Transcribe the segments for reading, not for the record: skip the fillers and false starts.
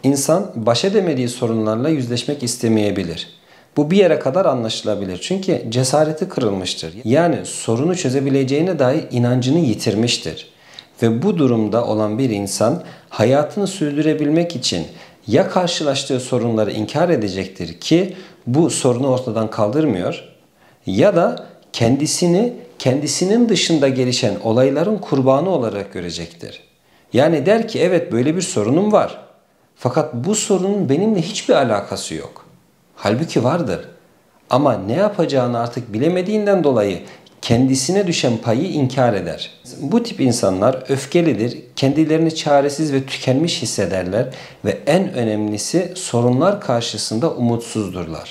İnsan baş edemediği sorunlarla yüzleşmek istemeyebilir. Bu bir yere kadar anlaşılabilir. Çünkü cesareti kırılmıştır. Yani sorunu çözebileceğine dair inancını yitirmiştir. Ve bu durumda olan bir insan hayatını sürdürebilmek için ya karşılaştığı sorunları inkar edecektir ki bu sorunu ortadan kaldırmıyor, ya da kendisinin dışında gelişen olayların kurbanı olarak görecektir. Yani der ki evet, böyle bir sorunum var. Fakat bu sorunun benimle hiçbir alakası yok. Halbuki vardır. Ama ne yapacağını artık bilemediğinden dolayı kendisine düşen payı inkar eder. Bu tip insanlar öfkelidir, kendilerini çaresiz ve tükenmiş hissederler ve en önemlisi sorunlar karşısında umutsuzdurlar.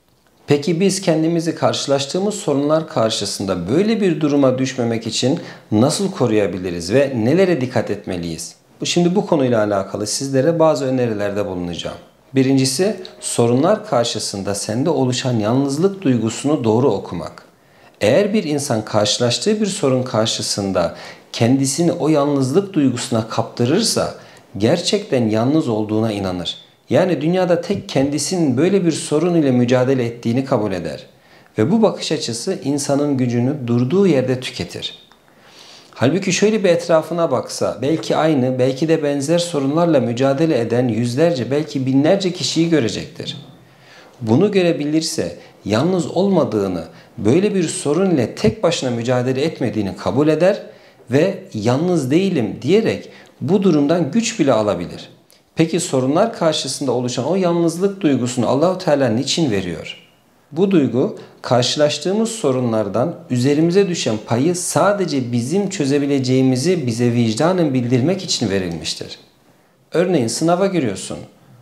Peki biz kendimizi karşılaştığımız sorunlar karşısında böyle bir duruma düşmemek için nasıl koruyabiliriz ve nelere dikkat etmeliyiz? Şimdi bu konuyla alakalı sizlere bazı önerilerde bulunacağım. Birincisi, sorunlar karşısında sende oluşan yalnızlık duygusunu doğru okumak. Eğer bir insan karşılaştığı bir sorun karşısında kendisini o yalnızlık duygusuna kaptırırsa gerçekten yalnız olduğuna inanır. Yani dünyada tek kendisinin böyle bir sorun ile mücadele ettiğini kabul eder. Ve bu bakış açısı insanın gücünü durduğu yerde tüketir. Halbuki şöyle bir etrafına baksa, belki aynı, belki de benzer sorunlarla mücadele eden yüzlerce, belki binlerce kişiyi görecektir. Bunu görebilirse, yalnız olmadığını, böyle bir sorun ile tek başına mücadele etmediğini kabul eder ve yalnız değilim diyerek bu durumdan güç bile alabilir. Peki sorunlar karşısında oluşan o yalnızlık duygusunu Allah-u Teala niçin veriyor? Bu duygu karşılaştığımız sorunlardan üzerimize düşen payı sadece bizim çözebileceğimizi bize vicdanen bildirmek için verilmiştir. Örneğin sınava giriyorsun.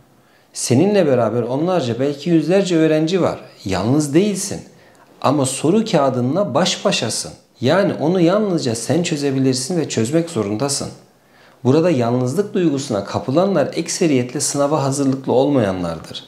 Seninle beraber onlarca, belki yüzlerce öğrenci var. Yalnız değilsin. Ama soru kağıdınla baş başasın. Yani onu yalnızca sen çözebilirsin ve çözmek zorundasın. Burada yalnızlık duygusuna kapılanlar ekseriyetle sınava hazırlıklı olmayanlardır.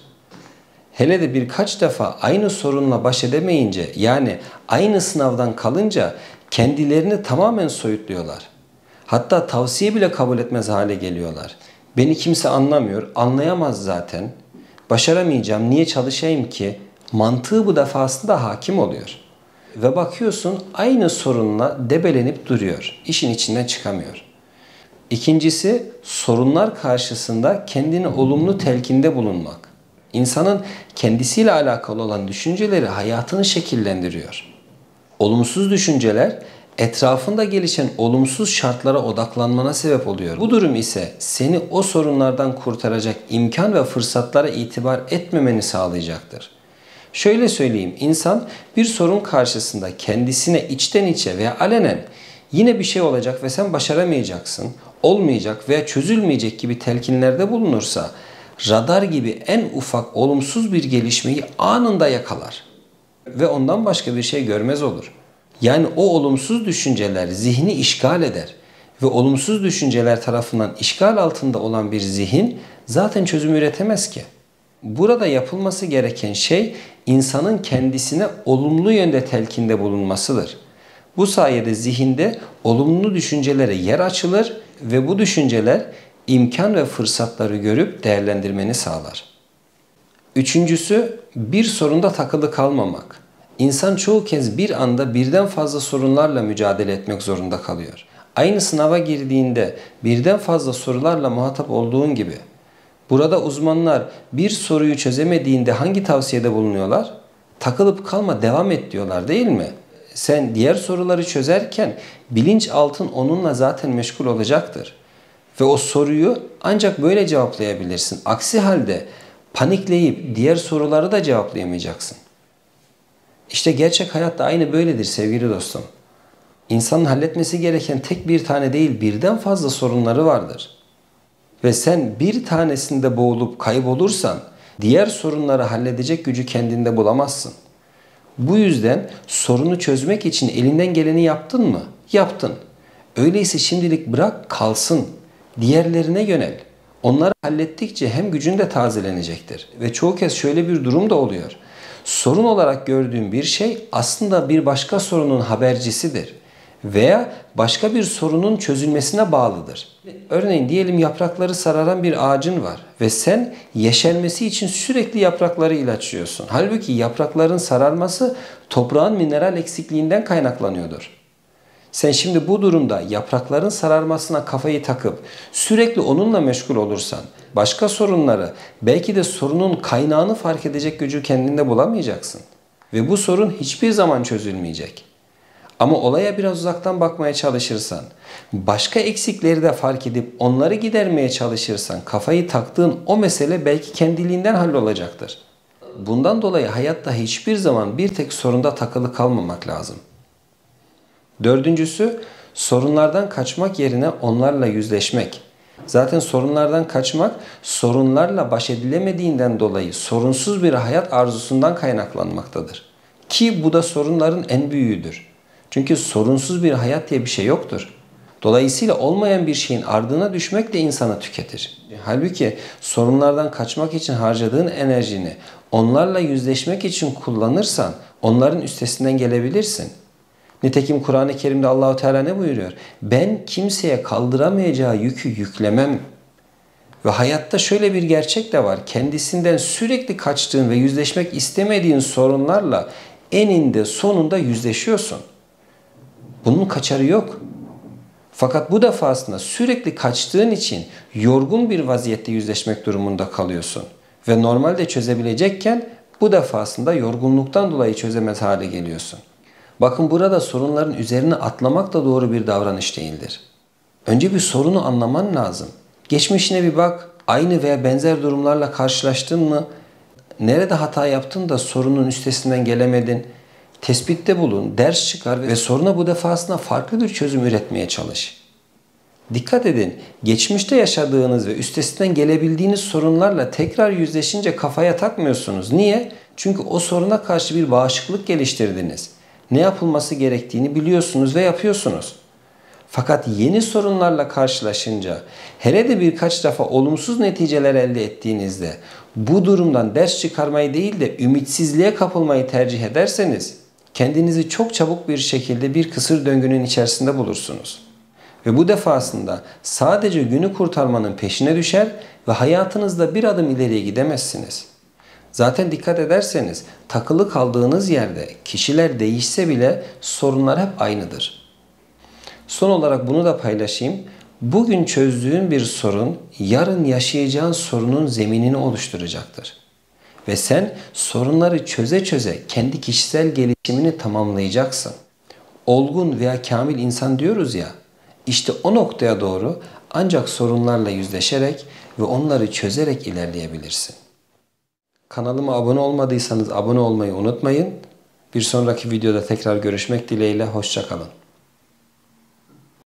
Hele de birkaç defa aynı sorunla baş edemeyince, yani aynı sınavdan kalınca kendilerini tamamen soyutluyorlar. Hatta tavsiye bile kabul etmez hale geliyorlar. Beni kimse anlamıyor, anlayamaz zaten. Başaramayacağım, niye çalışayım ki? Mantığı bu defasında hakim oluyor. Ve bakıyorsun aynı sorunla debelenip duruyor. İşin içinden çıkamıyor. İkincisi, sorunlar karşısında kendini olumlu telkinde bulunmak. İnsanın kendisiyle alakalı olan düşünceleri hayatını şekillendiriyor. Olumsuz düşünceler etrafında gelişen olumsuz şartlara odaklanmana sebep oluyor. Bu durum ise seni o sorunlardan kurtaracak imkan ve fırsatlara itibar etmemeni sağlayacaktır. Şöyle söyleyeyim, insan bir sorun karşısında kendisine içten içe veya alenen yine bir şey olacak ve sen başaramayacaksın, olmayacak veya çözülmeyecek gibi telkinlerde bulunursa radar gibi en ufak olumsuz bir gelişmeyi anında yakalar ve ondan başka bir şey görmez olur. Yani o olumsuz düşünceler zihni işgal eder ve olumsuz düşünceler tarafından işgal altında olan bir zihin zaten çözüm üretemez ki. Burada yapılması gereken şey insanın kendisine olumlu yönde telkinde bulunmasıdır. Bu sayede zihinde olumlu düşüncelere yer açılır ve bu düşünceler imkan ve fırsatları görüp değerlendirmeni sağlar. Üçüncüsü, bir sorunda takılı kalmamak. İnsan çoğu kez bir anda birden fazla sorunlarla mücadele etmek zorunda kalıyor. Aynı sınava girdiğinde birden fazla sorularla muhatap olduğun gibi. Burada uzmanlar bir soruyu çözemediğinde hangi tavsiyede bulunuyorlar? Takılıp kalma, devam et diyorlar, değil mi? Sen diğer soruları çözerken bilinçaltın onunla zaten meşgul olacaktır. Ve o soruyu ancak böyle cevaplayabilirsin. Aksi halde panikleyip diğer soruları da cevaplayamayacaksın. İşte gerçek hayat da aynı böyledir sevgili dostum. İnsanın halletmesi gereken tek bir tane değil, birden fazla sorunları vardır. Ve sen bir tanesinde boğulup kaybolursan diğer sorunları halledecek gücü kendinde bulamazsın. Bu yüzden sorunu çözmek için elinden geleni yaptın mı? Yaptın. Öyleyse şimdilik bırak kalsın. Diğerlerine yönel. Onları hallettikçe hem gücün de tazelenecektir. Ve çoğu kez şöyle bir durum da oluyor. Sorun olarak gördüğün bir şey aslında bir başka sorunun habercisidir. veya başka bir sorunun çözülmesine bağlıdır. Örneğin diyelim yaprakları sararan bir ağacın var ve sen yeşermesi için sürekli yaprakları ilaçlıyorsun. Halbuki yaprakların sararması toprağın mineral eksikliğinden kaynaklanıyordur. Sen şimdi bu durumda yaprakların sararmasına kafayı takıp sürekli onunla meşgul olursan başka sorunları, belki de sorunun kaynağını fark edecek gücü kendinde bulamayacaksın. Ve bu sorun hiçbir zaman çözülmeyecek. Ama olaya biraz uzaktan bakmaya çalışırsan, başka eksikleri de fark edip onları gidermeye çalışırsan kafayı taktığın o mesele belki kendiliğinden hallolacaktır. Bundan dolayı hayatta hiçbir zaman bir tek sorunda takılı kalmamak lazım. Dördüncüsü, sorunlardan kaçmak yerine onlarla yüzleşmek. Zaten sorunlardan kaçmak, sorunlarla baş edilemediğinden dolayı sorunsuz bir hayat arzusundan kaynaklanmaktadır. Ki bu da sorunların en büyüğüdür. Çünkü sorunsuz bir hayat diye bir şey yoktur. Dolayısıyla olmayan bir şeyin ardına düşmek de insanı tüketir. Halbuki sorunlardan kaçmak için harcadığın enerjini onlarla yüzleşmek için kullanırsan onların üstesinden gelebilirsin. Nitekim Kur'an-ı Kerim'de Allahu Teala ne buyuruyor? Ben kimseye kaldıramayacağı yükü yüklemem. Ve hayatta şöyle bir gerçek de var. Kendisinden sürekli kaçtığın ve yüzleşmek istemediğin sorunlarla eninde sonunda yüzleşiyorsun. Bunun kaçarı yok. Fakat bu defasında sürekli kaçtığın için yorgun bir vaziyette yüzleşmek durumunda kalıyorsun. Ve normalde çözebilecekken bu defasında yorgunluktan dolayı çözemez hale geliyorsun. Bakın burada sorunların üzerine atlamak da doğru bir davranış değildir. Önce bir sorunu anlaman lazım. Geçmişine bir bak, aynı veya benzer durumlarla karşılaştın mı? Nerede hata yaptın da sorunun üstesinden gelemedin? Tespitte bulun, ders çıkar ve soruna bu defasında farklı bir çözüm üretmeye çalış. Dikkat edin, geçmişte yaşadığınız ve üstesinden gelebildiğiniz sorunlarla tekrar yüzleşince kafaya takmıyorsunuz. Niye? Çünkü o soruna karşı bir bağışıklık geliştirdiniz. Ne yapılması gerektiğini biliyorsunuz ve yapıyorsunuz. Fakat yeni sorunlarla karşılaşınca, hele de birkaç defa olumsuz neticeler elde ettiğinizde bu durumdan ders çıkarmayı değil de ümitsizliğe kapılmayı tercih ederseniz kendinizi çok çabuk bir şekilde bir kısır döngünün içerisinde bulursunuz. Ve bu defasında sadece günü kurtarmanın peşine düşer ve hayatınızda bir adım ileriye gidemezsiniz. Zaten dikkat ederseniz takılı kaldığınız yerde kişiler değişse bile sorunlar hep aynıdır. Son olarak bunu da paylaşayım. Bugün çözdüğün bir sorun yarın yaşayacağın sorunun zeminini oluşturacaktır. Ve sen sorunları çöze çöze kendi kişisel gelişimini tamamlayacaksın. Olgun veya kamil insan diyoruz ya, işte o noktaya doğru ancak sorunlarla yüzleşerek ve onları çözerek ilerleyebilirsin. Kanalıma abone olmadıysanız abone olmayı unutmayın. Bir sonraki videoda tekrar görüşmek dileğiyle, hoşça kalın.